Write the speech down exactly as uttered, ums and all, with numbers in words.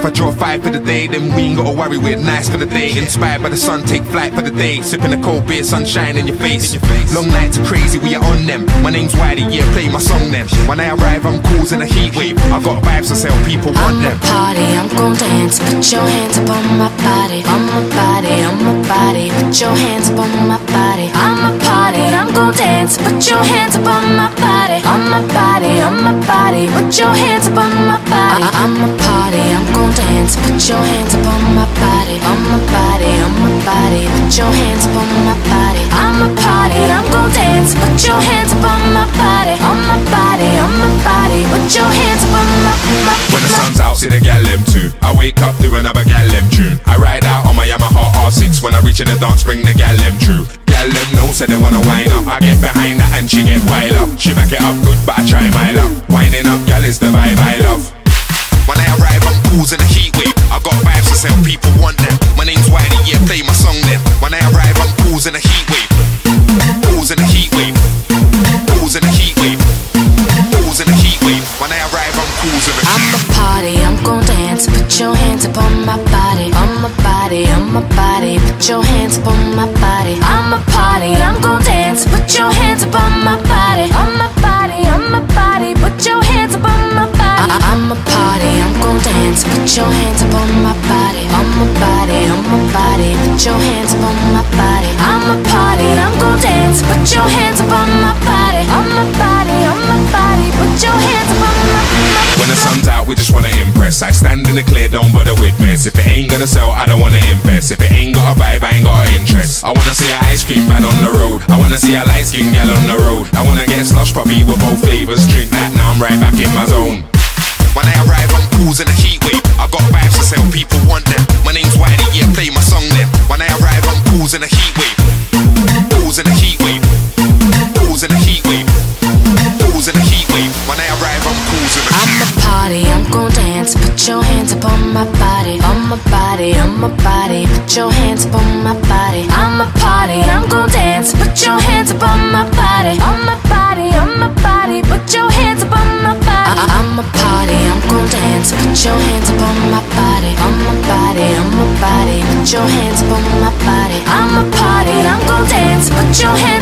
If I draw five for the day, then we ain't gotta worry, we're nice for the day. Inspired by the sun, take flight for the day. Sipping a cold beer, sunshine in your face. Long nights are crazy, we are on them. My name's Wiley, yeah, play my song then. When I arrive, I'm causing a heat wave. I got vibes to sell, people want them. I'm a party, I'm gon' dance. Put your hands up on my body, on my body, on my body. Put your hands up on my body. I'm a party, I'm gon' dance. Put your hands up on my body, on my body, on my body. Put your hands up on my body. I I'm a party, I'm gon' dance. Put your hands up on my body, on my body, on my body. Put your hands up on my body. I'm a party, I'm gon' dance. Put your hands up on my body, on my body, on my body. Put your hands up on my, my, When the sun's out, see the gal them too. I wake up to another gal them tune. I ride out on my Yamaha R six. When I reach in the dance, bring the gal them true. Gal them know, say they wanna wind up. I get behind that and she get wild up. She back it up good, but I try my luck. Winding up, gal is the vibe I love. When I arrive, I'm causing a heat wave. I got vibes to sell, people want them. My name's Wiley, yeah, play my song then. When I arrive, I'm causing a heat wave. Causing a heat wave. Causing a heat wave. Causing a heat wave. When I arrive, I'm causing a I'm a party, I'm gon' dance. Put your hands up on my body, on my body, on my body. Put your hands up on my body. I'm a party, I'm gon' dance. Put your hands up on my body, on my body, on my body. Put your hands up on my body. I I'm a party, I'm gon' dance. Put your hands up on my body, on my body, on my body. Put your hands up on my body. I'm a party, I'm gon' dance. Put your hands up on my body, on my body, on my body. Put your hands up on my, my When the sun's out, we just wanna impress. I stand in the clear, don't bother with mess. If it ain't gonna sell, I don't wanna invest. If it ain't got a vibe, I ain't got an interest. I wanna see a ice cream man on the road. I wanna see a light skin gal on the road. I wanna get slush puppy with both flavors. Drink that, now I'm right back in my zone. When I arrive, I'm causing a heat wave. I got vibes to sell, people want them. My name's Wiley, yeah, play my song then. When I arrive, I'm causing a heat wave. Causing a heat wave. Causing a heat wave. Causing a heat wave. When I arrive, I'm causing a I'm a party, I'm gon' dance. Put your hands up on my body, on my body, on my body. Put your hands up on my body. I'm a party, I'm gon' dance. Put your hands up on my body, on my body, on my body. Put your hands up on my body. I I'm a party, I'm gon' dance. Put your hands up on my body, on my body, on my body. Put your hands up on my body. I'm a party, I'm gon' dance. Put your hands